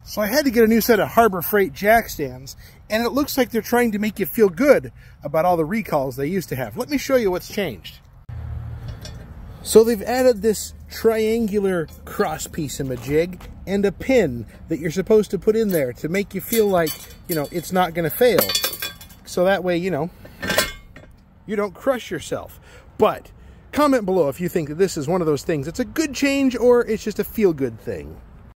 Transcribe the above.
So I had to get a new set of Harbor Freight jackstands, and it looks like they're trying to make you feel good about all the recalls they used to have. Let me show you what's changed. So they've added this triangular cross piece in the jig and a pin that you're supposed to put in there to make you feel like, you know, it's not going to fail. So that way, you know, you don't crush yourself. But comment below if you think that this is one of those things. It's a good change or it's just a feel-good thing.